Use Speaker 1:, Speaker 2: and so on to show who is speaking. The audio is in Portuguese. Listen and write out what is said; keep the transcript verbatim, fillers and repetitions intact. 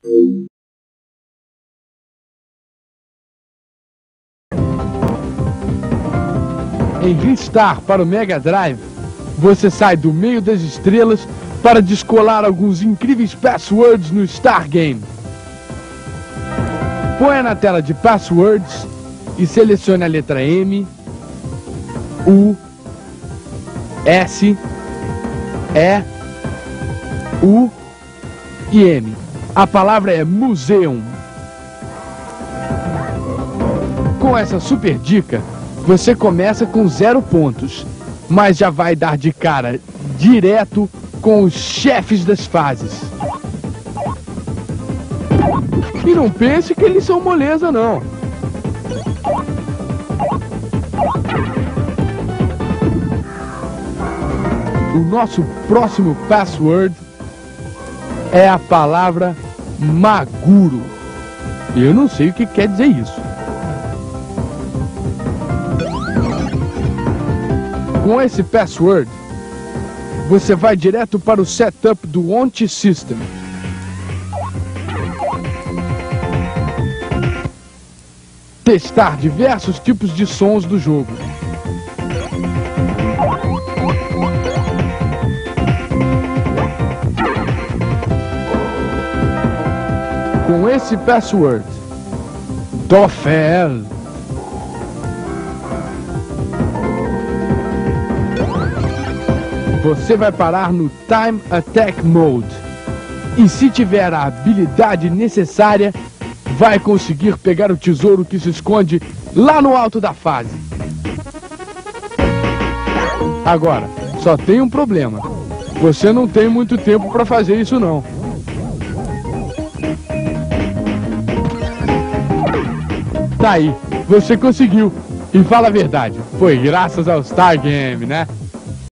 Speaker 1: Em Ristar para o Mega Drive, você sai do meio das estrelas para descolar alguns incríveis passwords no Star Game. Ponha na tela de Passwords e selecione a letra M, U, S, E, U e M. A palavra é Museum. Com essa super dica, você começa com zero pontos, mas já vai dar de cara direto com os chefes das fases. E não pense que eles são moleza, não. O nosso próximo password é a palavra Maguro. Eu não sei o que quer dizer isso. Com esse password, você vai direto para o setup do Onti System. Testar diversos tipos de sons do jogo. Com esse password, Dofel, você vai parar no Time Attack Mode. E se tiver a habilidade necessária, vai conseguir pegar o tesouro que se esconde lá no alto da fase. Agora, só tem um problema. Você não tem muito tempo para fazer isso não. Tá aí, você conseguiu. E fala a verdade, foi graças ao Star Game, né?